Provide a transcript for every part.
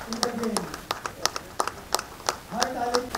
in the game. High talent.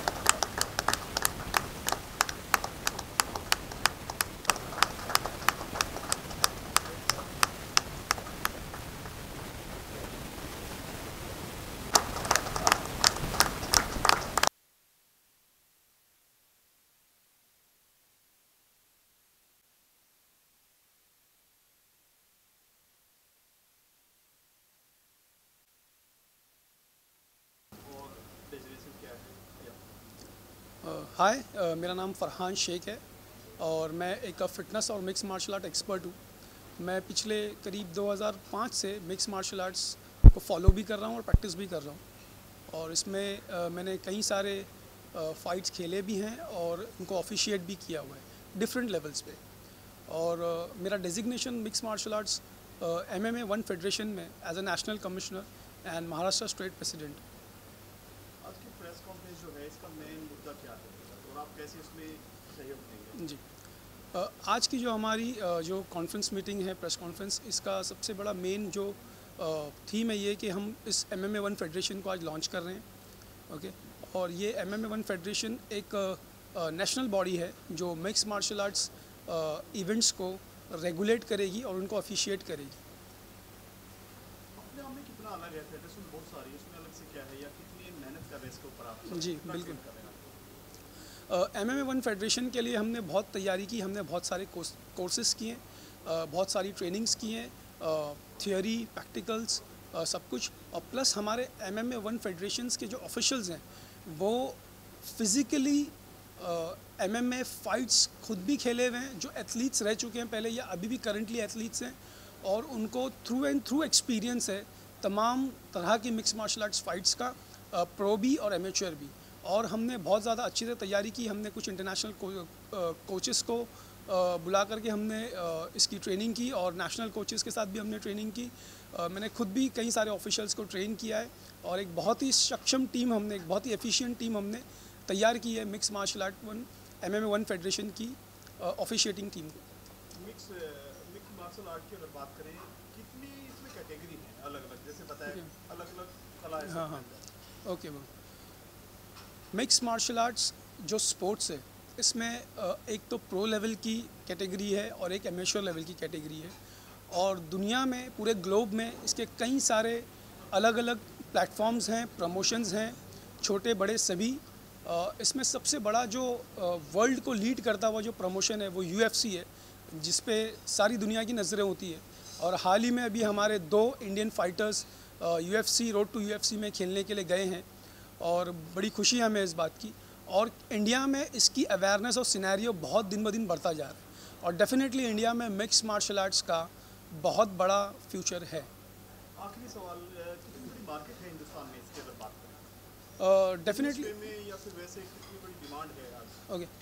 हाय, मेरा नाम फरहान शेख है और मैं एक फ़िटनेस और मिक्स मार्शल आर्ट एक्सपर्ट हूँ। मैं पिछले करीब 2005 से मिक्स मार्शल आर्ट्स को फॉलो भी कर रहा हूँ और प्रैक्टिस भी कर रहा हूँ और इसमें मैंने कई सारे फ़ाइट्स खेले भी हैं और उनको ऑफिशिएट भी किया हुआ है डिफरेंट लेवल्स पे। और मेरा designation mix martial arts MMA 1 federation में as a national commissioner and Maharashtra state president. आज की प्रेस कॉन्फ्रेंस जो है इसका मेन मुद्दा क्या है और आप कैसे उसमें सहयोग देंगे? जी, आज की जो हमारी जो कॉन्फ्रेंस मीटिंग है, प्रेस कॉन्फ्रेंस, इसका सबसे बड़ा मेन जो थीम है ये कि हम इस MMA 1 फेडरेशन को आज लॉन्च कर रहे हैं। ओके, और ये MMA 1 फेडरेशन एक नेशनल बॉडी है जो मिक्स मार्शल आर्ट्स इवेंट्स को रेगुलेट करेगी और उनको ऑफिशिएट करेगी। अपने आप में कितना अलग है? फेडरेशन बहुत सारी है, उसमें अलग से क्या है या कितनी मेहनत कर रहे हैं इसके ऊपर आप? जी, कितना बिल्कुल। train कर रहे हैं आप? MMA 1 फेडरेशन के लिए हमने बहुत तैयारी की, हमने बहुत सारे कोर्सेज़ किए, बहुत सारी ट्रेनिंग्स की हैं, थियोरी, प्रैक्टिकल्स, सब कुछ। और प्लस हमारे MMA 1 फेडरेशंस के जो ऑफिशियल्स हैं वो फिज़िकली MMA फ़ाइट्स खुद भी खेले हुए हैं, जो एथलीट्स रह चुके हैं पहले या अभी भी करंटली एथलीट्स हैं, और उनको थ्रू एंड थ्रू एक्सपीरियंस है तमाम तरह की मिक्स मार्शल आर्ट्स फ़ाइट्स का, प्रो भी और एमेच्योर भी। और हमने बहुत ज़्यादा अच्छी तरह तैयारी की। हमने कुछ इंटरनेशनल कोचेस को बुला करके हमने इसकी ट्रेनिंग की और नेशनल कोचेस के साथ भी हमने ट्रेनिंग की। मैंने खुद भी कई सारे ऑफिशियल्स को ट्रेन किया है और एक बहुत ही सक्षम टीम, हमने एक बहुत ही एफिशिएंट टीम हमने तैयार की है mix martial art MMA 1 federation की ऑफिशिएटिंग टीम को। मिक्स मिक्स मार्शल आर्ट की अगर बात करें, कितनी इसमें कैटेगरी है अलग अलग, जैसे बताया अलग अलग कला है हाँ, सबके हाँ, अंदर। Okay ma'am. Mix martial arts जो स्पोर्ट्स है, इसमें एक तो प्रो लेवल की कैटेगरी है और एक एमेच्योर लेवल की कैटेगरी है। और दुनिया में, पूरे ग्लोब में इसके कई सारे अलग अलग प्लेटफॉर्म्स हैं, प्रमोशंस हैं, छोटे बड़े सभी। इसमें सबसे बड़ा जो वर्ल्ड को लीड करता हुआ जो प्रमोशन है वो UFC है, जिस पे सारी दुनिया की नज़रें होती है। और हाल ही में अभी हमारे 2 Indian fighters UFC, road to UFC में खेलने के लिए गए हैं और बड़ी खुशी है हमें इस बात की। और इंडिया में इसकी अवेयरनेस और सिनेरियो बहुत दिन ब दिन बढ़ता जा रहा है और डेफिनेटली इंडिया में मिक्स मार्शल आर्ट्स का बहुत बड़ा फ्यूचर है। आखिरी सवाल, कितनी बड़ी मार्केट है हिंदुस्तान में इसकी अगर बात करें? डेफिनेटली। दूसरे में या फिर वैसे कितनी बड़ी डिमांड है आज? ओके,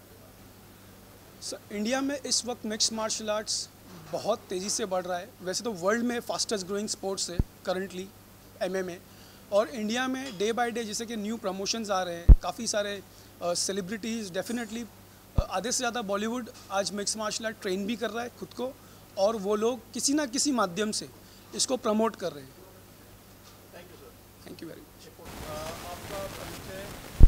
इंडिया में इस वक्त मिक्स मार्शल आर्ट्स बहुत तेज़ी से बढ़ रहा है। वैसे तो वर्ल्ड में फास्टेस्ट ग्रोइंग स्पोर्ट्स है करंटली MMA, और इंडिया में डे बाय डे जैसे कि न्यू प्रमोशंस आ रहे हैं, काफ़ी सारे सेलिब्रिटीज़, डेफिनेटली आधे से ज़्यादा बॉलीवुड आज मिक्स मार्शल आर्ट ट्रेन भी कर रहा है खुद को, और वो लोग किसी ना किसी माध्यम से इसको प्रमोट कर रहे हैं। Thank you sir. Thank you very much. आपका परिचय?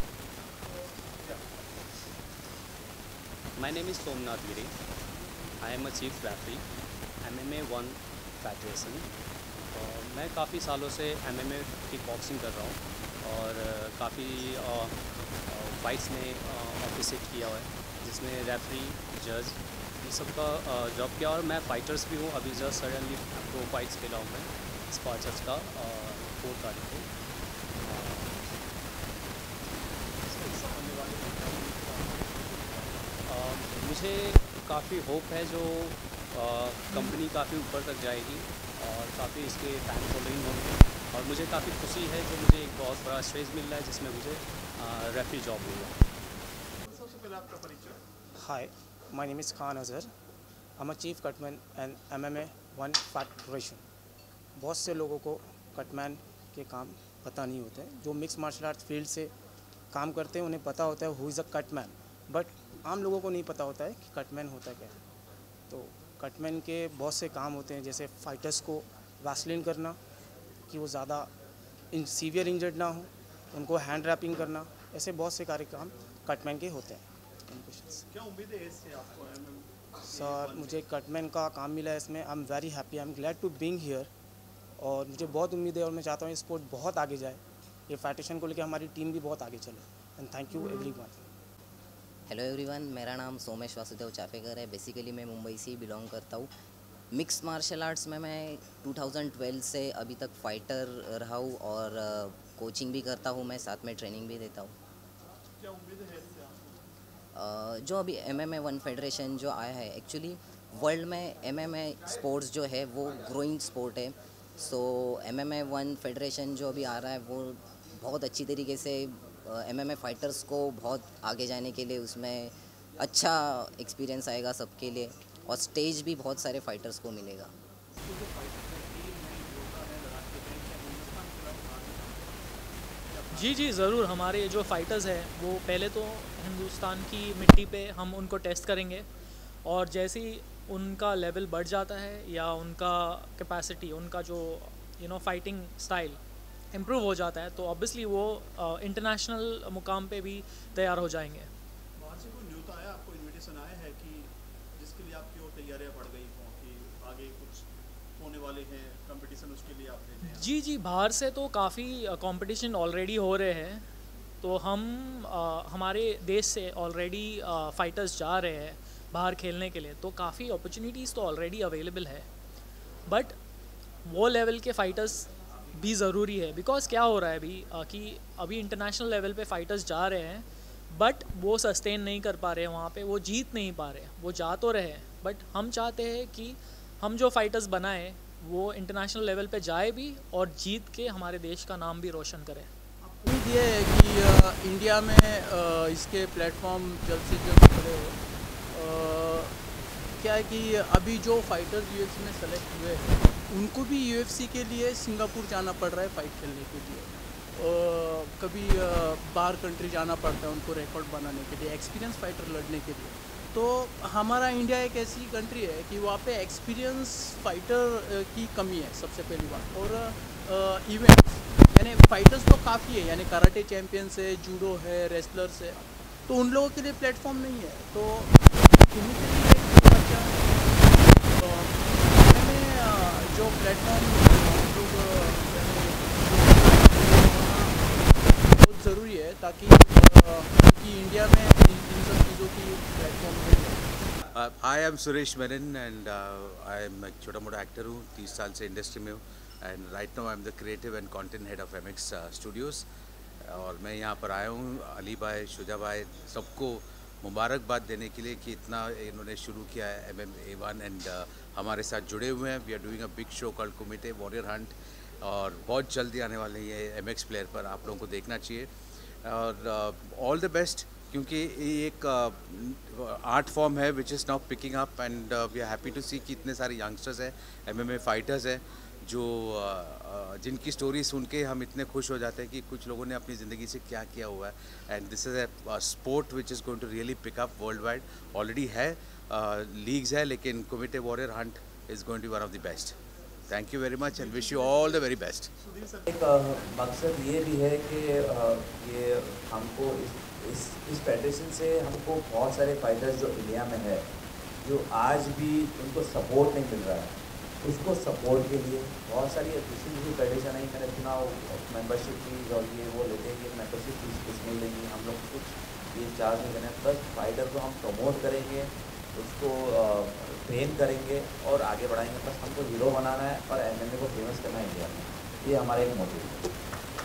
My name is Somnath Giri. I am a chief referee, MMA 1 federation. और मैं काफ़ी सालों से MMA की बॉक्सिंग कर रहा हूँ और काफ़ी फाइट्स में ऑफिसेट किया हुआ है, जिसमें रेफरी, जज, ये सब का जॉब किया। और मैं फाइटर्स भी हूँ। अभी जस्ट सडनली 2 फाइट्स खेला हूँ मैं स्पार्चर्स का 4 तारीख को। मुझे काफ़ी होप है जो कंपनी काफ़ी ऊपर तक जाएगी और काफ़ी इसके फैन फॉलोइंग होंगे। और मुझे काफ़ी खुशी है जो मुझे एक बहुत बड़ा स्टेज मिल रहा है जिसमें मुझे रेफरी जॉब मिल रहा है। सबसे पहले आपका परिचय? Hi, my name is Khan Azhar. I'm a chief cutman and MMA 1 Federation. बहुत से लोगों को कटमैन के काम पता नहीं होते हैं। जो मिक्स मार्शल आर्ट फील्ड से काम करते हैं उन्हें पता होता है who is a cutman, but आम लोगों को नहीं पता होता है कि कटमैन होता क्या है। तो कटमैन के बहुत से काम होते हैं, जैसे फाइटर्स को वैसलीन करना कि वो ज़्यादा सीवियर इंजर्ड ना हो, उनको हैंड रैपिंग करना, ऐसे बहुत से कार्यक्रम कटमैन के होते हैं। क्या उम्मीद है इससे आपको MM? सर मुझे कटमैन का काम मिला है इसमें, I am very happy, I am glad to being here. और मुझे बहुत उम्मीद है और मैं चाहता हूँ स्पोर्ट बहुत आगे जाए, ये फेडरेशन को लेकर हमारी टीम भी बहुत आगे चले। And thank you everyone. Hello everyone, मेरा नाम सोमेश वासुदेव चाफेकर है। बेसिकली मैं मुंबई से ही बिलोंग करता हूँ। मिक्स मार्शल आर्ट्स में मैं 2012 से अभी तक फाइटर रहा हूँ और कोचिंग भी करता हूँ मैं, साथ में ट्रेनिंग भी देता हूँ। क्या उम्मीद है इससे आपको? जो अभी MMA 1 फेडरेशन जो आया है, एक्चुअली वर्ल्ड में MMA स्पोर्ट्स जो है वो ग्रोइंग स्पोर्ट है। सो MMA 1 फेडरेशन जो अभी आ रहा है वो बहुत अच्छी तरीके से MMA फाइटर्स को बहुत आगे जाने के लिए उसमें अच्छा एक्सपीरियंस आएगा सबके लिए, और स्टेज भी बहुत सारे फाइटर्स को मिलेगा। जी ज़रूर, हमारे जो फाइटर्स हैं वो पहले तो हिंदुस्तान की मिट्टी पे हम उनको टेस्ट करेंगे, और जैसे ही उनका लेवल बढ़ जाता है या उनका कैपेसिटी, उनका जो फाइटिंग स्टाइल इम्प्रूव हो जाता है, तो ऑब्वियसली वो इंटरनेशनल मुकाम पे भी तैयार हो जाएंगे। बाहर से कोई न्यूज़ आया, आपको इनविटेशन आया है कि जिसके लिए आपकी और तैयारियां बढ़ गई हों कि आगे कुछ होने वाले हैं कंपटीशन, उसके लिए आप देते हैं? जी, बाहर से तो काफ़ी कंपटीशन ऑलरेडी हो रहे हैं, तो हम हमारे देश से ऑलरेडी फाइटर्स जा रहे हैं बाहर खेलने के लिए, तो काफ़ी अपॉर्चुनिटीज़ तो ऑलरेडी अवेलेबल है। बट वो लेवल के फ़ाइटर्स भी ज़रूरी है, बिकॉज़ क्या हो रहा है अभी कि अभी इंटरनेशनल लेवल पे फ़ाइटर्स जा रहे हैं बट वो सस्टेन नहीं कर पा रहे हैं, वहाँ पे वो जीत नहीं पा रहे हैं। वो जा तो रहे हैं बट हम चाहते हैं कि हम जो फ़ाइटर्स बनाएं वो इंटरनेशनल लेवल पे जाए भी और जीत के हमारे देश का नाम भी रोशन करें। उम्मीद ये है कि इंडिया में इसके प्लेटफॉर्म जल्द से जल्द खड़े हो। क्या है कि अभी जो फाइटर्स UFC में सेलेक्ट हुए हैं उनको भी UFC के लिए सिंगापुर जाना पड़ रहा है फ़ाइट खेलने के लिए। कभी बाहर कंट्री जाना पड़ता है उनको रिकॉर्ड बनाने के लिए, एक्सपीरियंस फाइटर लड़ने के लिए। तो हमारा इंडिया एक ऐसी कंट्री है कि वहाँ पे एक्सपीरियंस फाइटर की कमी है सबसे पहली बात। और इवेंट्स यानी फाइटर्स तो काफ़ी है, यानी कराटे चैम्पियंस है, जूडो है, रेसलर्स है, तो उन लोगों के लिए प्लेटफॉर्म नहीं है। तो उन्हीं के लिए एक अच्छा जो प्लेटफॉर्म बहुत ज़रूरी है ताकि इंडिया में इन सब चीज़ों की प्लेटफॉर्म मिले। I am Suresh Menon and I am एक छोटा मोटा एक्टर हूँ, 30 साल से इंडस्ट्री में हूँ and right now I am the creative and content head of MX studios. और मैं यहाँ पर आया हूँ अली भाई, शुजा भाई, सबको मुबारकबाद देने के लिए कि इतना इन्होंने शुरू किया है MMA 1 एंड हमारे साथ जुड़े हुए हैं। We are doing a big show called Kumite warrior hunt, और बहुत जल्दी आने वाले हैं ये MX प्लेयर पर, आप लोगों को देखना चाहिए। और ऑल द बेस्ट, क्योंकि ये एक आर्ट फॉर्म है which is now picking up and we are happy to see कि इतने सारे यंगस्टर्स हैं, MMA फाइटर्स हैं जो जिनकी स्टोरी सुन के हम इतने खुश हो जाते हैं कि कुछ लोगों ने अपनी ज़िंदगी से क्या किया हुआ है। And this is a sport which is going to really pick up world wide. Already है लीग्स है, लेकिन kumite warrior hunt is going to be one of the best. Thank you very much and wish you all the very best. एक मकसद ये भी है कि ये हमको इस फेडरेशन से हमको बहुत सारे फाइटर्स जो इंडिया में है, जो आज भी उनको सपोर्ट नहीं मिल रहा है, उसको सपोर्ट के लिए बहुत सारी दूसरी भी फेडरेशन है। मैंने सुना मेंबरशिप फीस और ये वो लेते हैं कि मेंबरशिप फीस कुछ नहीं लेंगी, हम लोग कुछ ये चार्ज नहीं करें, बस फाइटर को हम प्रमोट करेंगे, उसको ट्रेन करेंगे और आगे बढ़ाएंगे। बस हमको हीरो बनाना है और MMA को फेमस करना है इंडिया में, ये हमारा एक मोटिव है।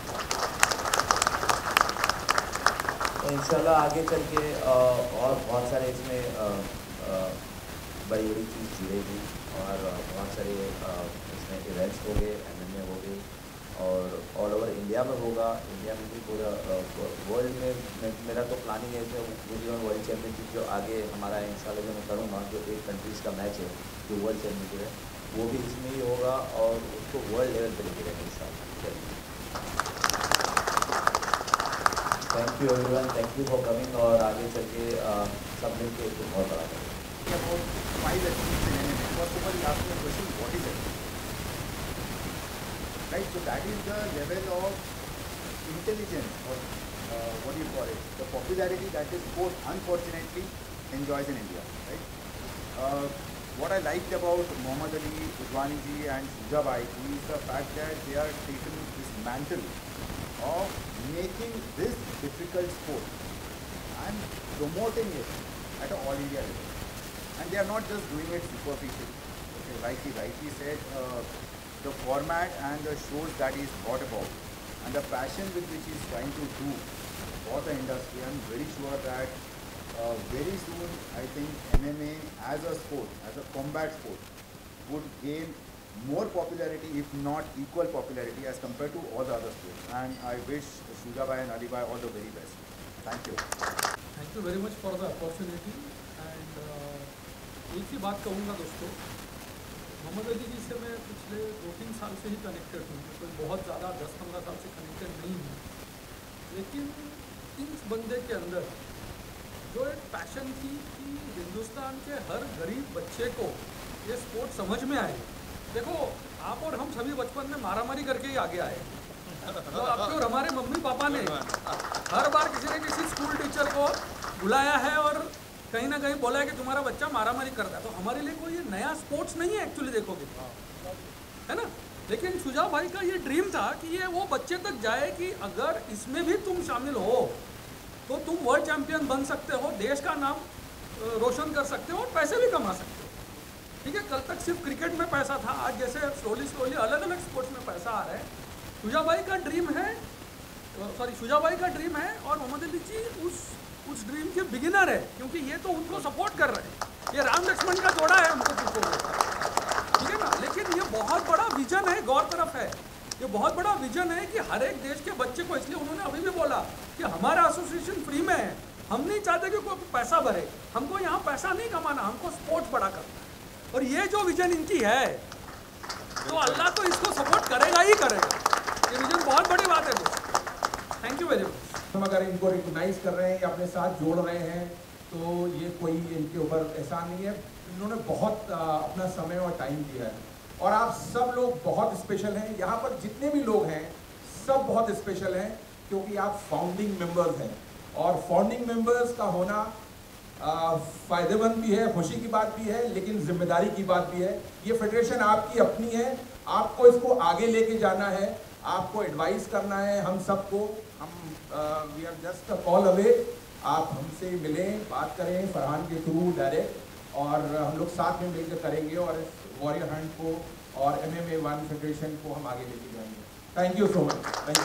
तो इंशाल्लाह आगे चल के और बहुत सारे इसमें बड़ी बड़ी चीज़ जुड़ेगी और बहुत सारे इसमें इवेंट्स हो गए, MMA हो गई और ऑल ओवर इंडिया में होगा। इंडिया में भी पूरा वर्ल्ड में मेरा तो प्लानिंग है कि वर्ल्ड चैम्पियनशिप जो आगे हमारा इंशाल्लाह जो मैं करूँगा, जो 8 कंट्रीज़ का मैच है जो वर्ल्ड चैम्पियनशिप है, वो भी इसमें ही होगा और उसको वर्ल्ड लेवल पर लेके रहेंगे इंशाल्लाह। Thank you everyone, thank you for coming और आगे चल के सब मिल के बहुत बड़ा करेंगे। About 5 athletes in MMA. First of all, you ask me a question, what is it? right? So that is the level of intelligence, or what do you call it, the popularity that this sport unfortunately enjoys in India, right? What I liked about Muhammad Ali, Ujwani ji and Shujabai is the fact that they are taking this mantle of making this difficult sport and promoting it at an all India level. And they are not just doing it superficially. Okay, like he rightly said, the format and the shows that he's thought about and the passion with which he's trying to do for the industry, I'm very sure that very soon, I think MMA as a sport, as a combat sport, would gain more popularity, if not equal popularity, as compared to all the other sports. And I wish Shujabai and Ali bhai all the very best. Thank you. Thank you very much for the opportunity. And एक ही बात कहूँगा दोस्तों, मोहम्मद अली जी से मैं पिछले 2-3 साल से ही connected हूँ, कोई बहुत ज़्यादा 10-15 साल से कनेक्टेड नहीं हूँ, लेकिन इस बंदे के अंदर जो एक पैशन थी कि हिंदुस्तान के हर गरीब बच्चे को ये स्पोर्ट समझ में आए। देखो, आप और हम सभी बचपन में मारामारी करके ही आगे आए, तो आपके और हमारे मम्मी पापा ने हर बार किसी न किसी स्कूल टीचर को बुलाया है और कहीं ना कहीं बोला है कि तुम्हारा बच्चा मारामारी करता है। तो हमारे लिए कोई ये नया स्पोर्ट्स नहीं है एक्चुअली, देखोगे, है ना। लेकिन शुजा भाई का ये ड्रीम था कि ये वो बच्चे तक जाए कि अगर इसमें भी तुम शामिल हो तो तुम वर्ल्ड चैंपियन बन सकते हो, देश का नाम रोशन कर सकते हो और पैसे भी कमा सकते हो। ठीक है, कल तक सिर्फ क्रिकेट में पैसा था, आज जैसे स्लोली अलग अलग स्पोर्ट्स में पैसा आ रहा है। शुजा भाई का ड्रीम है, शुजा भाई का ड्रीम है और मोहम्मद अली जी उस ड्रीम के बिगिनर है, क्योंकि ये तो उनको सपोर्ट कर रहे हैं। ये राम लक्ष्मण का जोड़ा है, हमको पूछोगे, ठीक है ना। लेकिन ये बहुत बड़ा विजन है, गौर तरफ है, ये बहुत बड़ा विजन है कि हर एक देश के बच्चे को, इसलिए उन्होंने अभी भी बोला कि हमारा एसोसिएशन फ्री में है, हम नहीं चाहते कि कोई पैसा भरे, हमको यहाँ पैसा नहीं कमाना, हमको स्पोर्ट्स बड़ा करना है। और ये जो विजन इनकी है, तो अल्लाह तो इसको सपोर्ट करेगा ही करेगा। ये विजन बहुत बड़ी बात है दोस्तों। Thank you very much. हम अगर इनको रिकॉग्नाइज कर रहे हैं या अपने साथ जोड़ रहे हैं तो ये कोई इनके ऊपर एहसान नहीं है, इन्होंने बहुत अपना समय और टाइम दिया है और आप सब लोग बहुत स्पेशल हैं। यहाँ पर जितने भी लोग हैं सब बहुत स्पेशल हैं क्योंकि आप फाउंडिंग मेंबर्स हैं और फाउंडिंग मेंबर्स का होना फ़ायदेमंद भी है, खुशी की बात भी है, लेकिन जिम्मेदारी की बात भी है। ये फेडरेशन आपकी अपनी है, आपको इसको आगे लेके जाना है, आपको एडवाइस करना है। हम सबको we are just a call away, आप हमसे मिलें, बात करें फरहान के थ्रू डायरेक्ट और हम लोग साथ में मिलकर करेंगे और इस वॉरियर हंट को और MMA 1 फेडरेशन को हम आगे लेके जाएंगे। Thank you so much. Thank you.